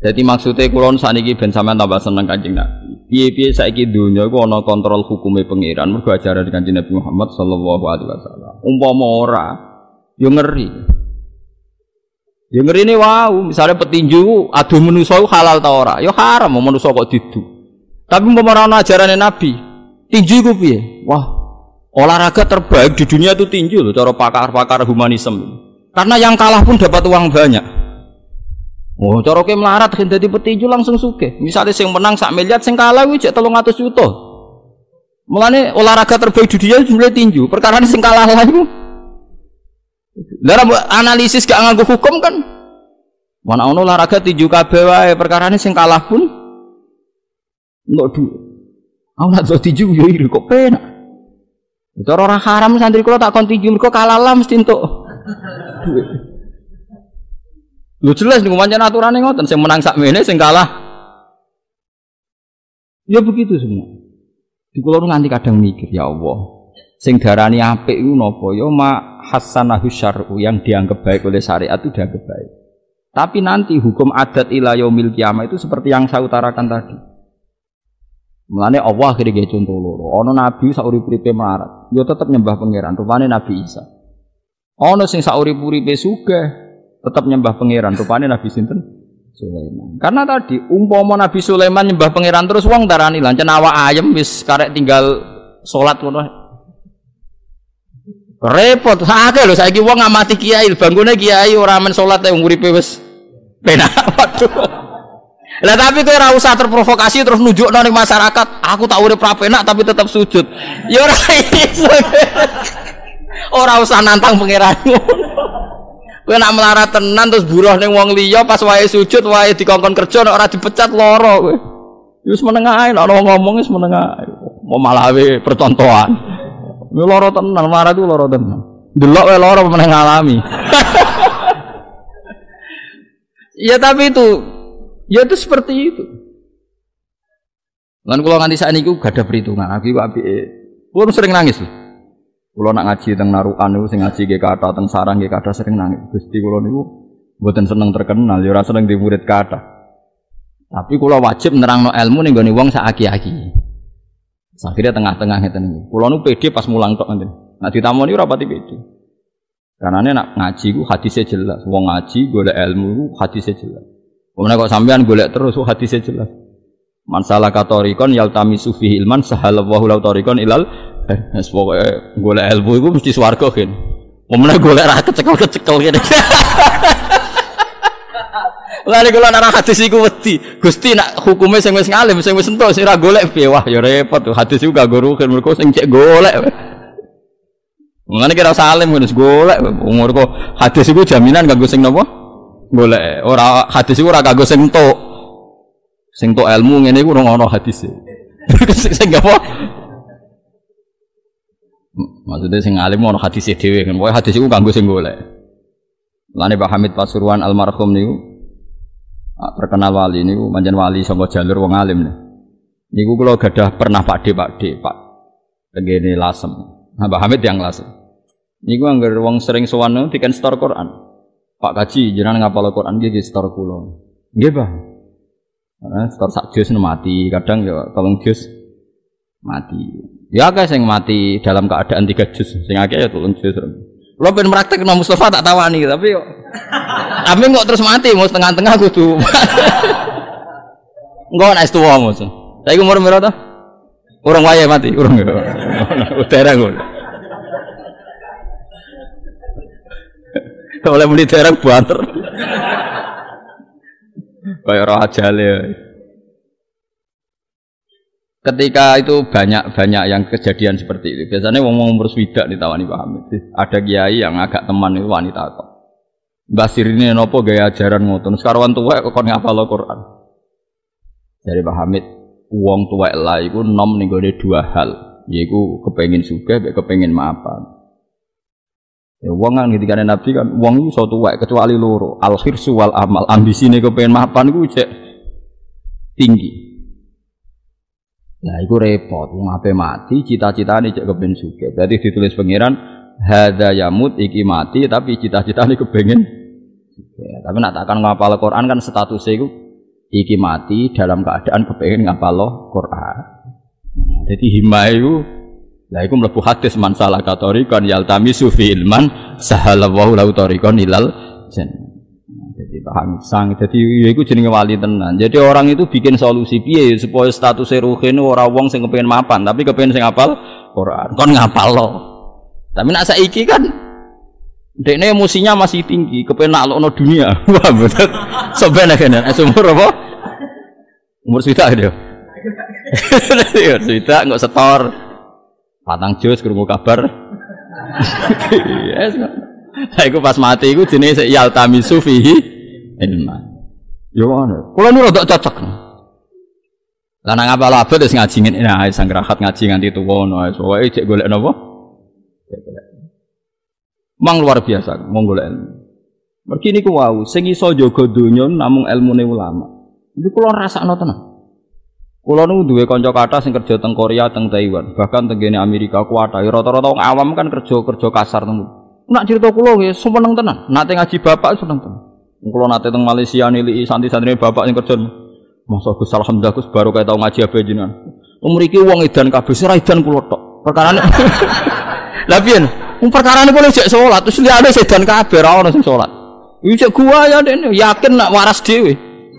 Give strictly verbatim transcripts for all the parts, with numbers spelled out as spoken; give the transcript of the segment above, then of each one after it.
Jadi maksudnya kulon saniki ben sampean tambah seneng Kanjeng Nabi. Piye-piye saiki donya iku ana kontrol hukume pangeran mergo ajaran Kanjeng Nabi Muhammad sallallahu alaihi wasallam. Umpama ora yo ngeri. Yo ngeri ne wau, misale petinju adu manusa halal ta ora? Yo haram manusa kok didu. Tapi umpama ora ana ajarane Nabi, tinju iku piye? Wah, olahraga terbaik di dunia itu tinju loh cara pakar-pakar humanisme. Karena yang kalah pun dapat uang banyak. Oh, cara kowe melarat kan dadi petinju langsung sugih. Misale sing menang sak miliar, sing kalah kuwi jek telung atus juta. Mulane olahraga terbaik di dunia jumlah tinju. Perkara sing kalah lah iku. Lah analisis gak nganggo hukum kan. Mana ono olahraga tinju kabeh wae, perkarane sing kalah pun enggak duit. Ana zo tinju yo iri kok penak. Cara ora haram santri kula tak kon tinju mergo kalah lah mesti entuk duit. Lho jelas niku pancen aturane ngoten, sing menang sak mene sing kalah. Ya begitu semua. Di kula nganti kadang mikir, ya Allah, sing darani apik iku napa? Ya ma hasanahu syar'u, yang dianggap baik oleh syariat itu dianggap baik. Tapi nanti hukum adat ila yaumil qiyamah itu seperti yang saya utarakan tadi. Mulane Allah akhire nggih contoh loro. Ana nabi sak urip-uripe melarat, ya tetep nyembah pangeran, rupane Nabi Isa. Ana sing sak urip-uripe sugih tetap nyembah pangeran, rupane Nabi sinten? Sulaiman. Karena tadi umpama Nabi Sulaiman nyembah pangeran terus wong darani lancen awak ayem wis karek tinggal salat ngono. Repot sakake lho saiki wong ngamati kiai, bangkune kiai ora men salat wong uripe wis penak. Waduh. Lah tapi kowe ora usah terprovokasi terus nunjukno ning masyarakat, aku tak urip ra penak tapi tetap sujud. Ya ora iso. Ora usah nantang pangeranmu. Kowe nak melarat tenan terus buruh ning wong liya pas wae sujud wae dikongkon kerja nek ora dipecat lara kowe. Wis meneng ae nek ono ngomong wis meneng ae. Mau malah wae percontohan. Yo lara tenan, melarat itu lara tenan. Delok wae lara meneng ngalami. Ya tapi itu ya itu seperti itu. Lan kula nganti sakniki gak ada perhitungan. Aku apike. Kula sering nangis lho. Kula nak ngaji teng Narukan niku sing ngaji nggih kathah teng sarang nggih kathah sering nangis. Gusti kula niku mboten seneng terkenal, ya ora seneng di murid kathah. Tapi kula wajib nerangno ilmu ning gone wong sak aki-aki. Akhirnya tengah-tengah ngeten niku. Kula nu pede pas mulang tok ngeten. Nak ditamoni ora pati pede. Karena nak ngaji ku hadise jelas. Wong ngaji golek ilmu ku hadise jelas. Wong kok sampean golek terus ku hadise jelas. Man salaka tariqan yaltamisu fihi ilman sahalallahu lahu tariqan ilal wis pokoke golek ilmu iku mesti swarga kan. Momene golek ra kecekel-kecekel kene. Lha kula ana hadis iku wedi. Gusti nak hukume sing wis ngalim sing wis entuk sing ra golek piye wah ya repot. Hadis iku gak guruken mergo sing cek golek. Mengane kira salim wis golek umur kok hadis iku jaminan kanggo sing napa? Golek. Ora hadis iku ora kanggo sing entuk. Sing entuk ilmu ngene iku ora ono hadise. Sing apa? Maksudnya sing alim ono hadis dhewe kan. Pokoke hadis iku kanggo sing golek. Lane Pak Hamid Pasuruan almarhum niku terkenal wali niku pancen wali saka jalur wong alim niku. Niku kula gadah pernah Pak De Pak De Pak tengene Lasem. Nah Pak Hamid yang Lasem. Niku anggar wong sering sowan diken store Quran. Pak Kaji jenengan ngapal Quran nggih store kula. Nggih, Pak. Nah, store sak juz mati, kadang ya tolong juz mati. Ya akeh sing mati dalam keadaan tiga juz, sing akeh ya tolong juz. Lho ben praktek nang Mustafa tak tawani tapi yo tapi kok terus mati mau tengah-tengah kudu. Engko nek tuwa Mas. Saiki umur piro to? Urung wayahe mati, urung. Udah ngono. Oleh muni dereng banter. Kaya roh ajale. Ketika itu banyak-banyak yang kejadian seperti itu. Biasanya wong-wong umur swidak ditawani Pak Hamid. Ada kiai yang agak teman itu wanita kok. Mbah sirine napa gaya ajaran ngoten. Sekarang tuwek kok ngapal Al-Qur'an. Dari Pak Hamid, wong tuwek lah iku nom ning gone dua hal, yaiku kepengin sugih mek kepengin maafan. Ya wong kan ketika Nabi kan wong iso tuwek kecuali loro, al-khirsu wal amal. Ambisine kepengin maafan iku cek tinggi. Nah, itu repot. Wong ape mati, cita-citane cek kepengin sugih. Berarti ditulis pangeran hadza yamut iki mati tapi cita-citane kepengin sugih. Tapi nak takkan ngapal Al-Qur'an kan statusnya iku iki mati dalam keadaan kepengin ngapalo Quran. Jadi himmah iku lha iku mlebu hadis man salaka tariqan yaltamisu fi ilman sahalallahu lahu tariqan ilal jannah. Jadi paham sang. Jadi ya iku jenenge wali tenan. Jadi orang itu bikin solusi piye supaya status ruhin ora wong sing kepengin mapan, tapi kepengin sing hafal Quran. Kon ngapalo. Tapi nek saiki kan dekne emosinya masih tinggi, kepengin naklokno dunia. Wah, betul. Sobene kene, umur apa? Umur swidak dia. Ya swidak engko setor. Patang jus krungu kabar. Yes. Lah iku pas mati iku jenenge yaltamisu fihi ilman. Yo ngono. Kula nu rada cocok. Lah nang apa abot wis ngaji ngene nah sang rahat ngaji nganti tuwa ngono wis pokoke cek golek napa? Cek golek. Mang luar biasa mong golek ilmu. Mergi niku wau sing iso jaga donya namung ilmune ulama. Iki kula rasakno tenan. Kula nu duwe kanca kathah sing kerja teng Korea, teng Taiwan, bahkan teng kene Amerika kuwat. Rata-rata wong awam kan kerja-kerja kasar teng. Nak cerita kula nggih seneng tenan. Nate ngaji bapak seneng tenan. Kula nate teng Malaysia niliki santri-santrine bapak sing kerja. Masa Gus alhamdulillah Gus baru kaya tau ngaji abe jenengan. Mriki wong edan kabeh ora edan kula tok. Perkarane Lah piye? Wong perkarane kula jek salat terus liyane sedan kabeh ora ono sing salat. Iki jek gua ya dene yakin nak waras dhewe.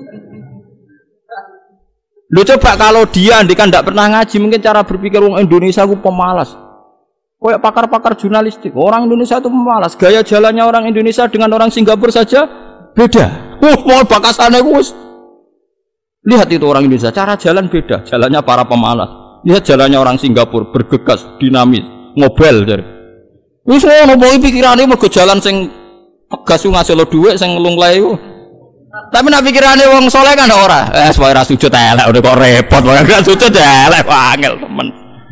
Lho coba kalau dia andikan ndak pernah ngaji mungkin cara berpikir wong Indonesia ku pemalas. Kayak pakar-pakar jurnalistik, orang Indonesia itu pemalas. Gaya jalannya orang Indonesia dengan orang Singapura saja beda. Uh, mau bakasannya gus. Lihat itu orang Indonesia, cara jalan beda. Jalannya para pemalas. Lihat jalannya orang Singapura, bergegas, dinamis, ngobel dari. Wis ngono pokoke pikirane mergo jalan sing tegas ngasih lo dhuwit sing nglunglae iku. Tapi nek pikirane wong saleh kan ora. Eh, supaya ra sujud elek udah kok repot, ora sujud elek angel temen.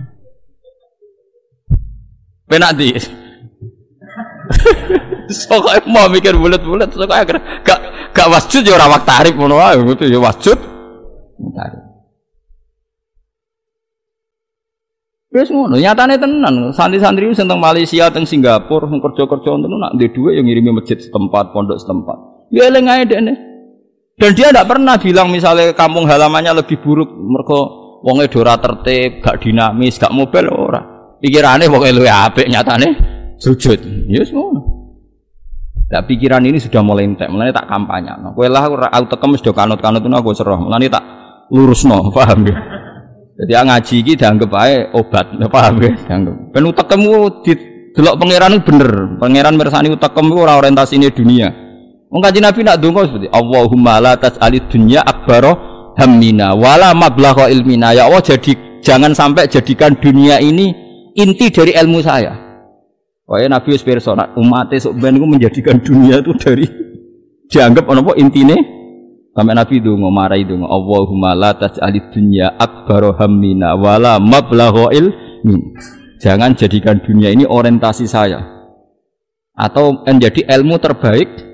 Penak di. Sokoke mau mikir bulet-bulet sokoke gak gak wasjud ya ora wak tarif ngono wae gitu ya wasjud. Tarif. Wis ngono, nyatane tenan. Santri-santri sing teng Malaysia, teng Singapura, sing kerja-kerja ngono nak ndek dhuwit ya ngirimi masjid setempat, pondok setempat. Ya eling ae dekne. Dan dia tidak pernah bilang misalnya kampung halamannya lebih buruk mergo wonge ora tertib, gak dinamis, gak mobil ora. Pikirane pokoke luwih apik nyatane sujud. Ya wis ngono. Lah pikiran ini sudah mulai entek, mulane tak kampanyano. Kowe lah ora tekem wis do kanut-kanut ngono aku serah. Mulane tak lurusno, paham ya? Jadi ngaji iki dianggap ae obat, paham ya? Dianggap. Ben utekemu didelok pangeran bener. Pangeran mirsani utekem iku ora orientasine dunia. Wong Kanjeng Nabi nak ndonga seperti Allahumma la tas'alid dunya akbaro hammina wala mablagha ilmina. Ya Allah, jadi jangan sampai jadikan dunia ini inti dari ilmu saya. Wahai Nabi wis pirsa umat esuk ben iku menjadikan dunia itu dari dianggap apa intine sampai Nabi ndonga marai ndonga Allahumma la tas'alid dunya akbaro hammina wala mablagha ilmin. Jangan jadikan dunia ini orientasi saya atau menjadi ilmu terbaik.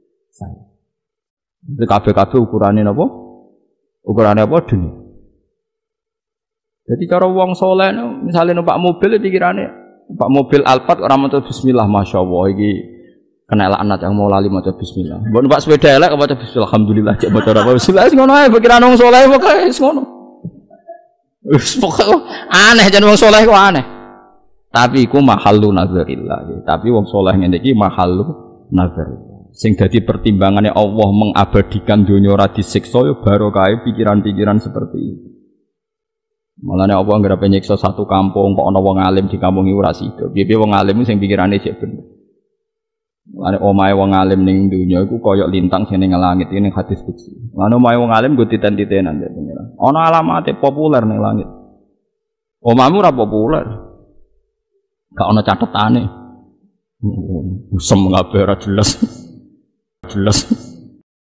Itu kabeh-kabeh ukurannya apa? Ukurannya apa? Dunia. Jadi cara wong soleh, misalnya numpak mobil, pikirannya numpak mobil Alphard orang maca Bismillah, masya Allah, ini kena laknat yang mau lali maca Bismillah. Buat numpak sepeda elek, maca Bismillah, alhamdulillah, cek baca apa Bismillah, ngono ae, pikiran wong soleh, pokoknya ngono. Pokoknya aneh, jadi wong soleh kok aneh. Tapi iku mahallu nazarillah. Tapi wong soleh ngene iki mahallu nazarillah. Sing dadi pertimbangannya Allah mengabadikan dunia ora disiksa ya barokah pikiran-pikiran seperti itu. Malane Allah anggere nyiksa satu kampung kok ana wong alim di kampung iki ora sida. Piye-piye wong alim sing pikirane jek bener. Malane omahe wong alim ning dunia iku kaya lintang sing ning langit ini hadis qudsi. Malane omahe wong alim nggo titen-titenan ya pengira. Ana alamate populer ning langit. Omahmu ora populer. Gak ana catetane. Usem kabeh ora jelas. Jelas.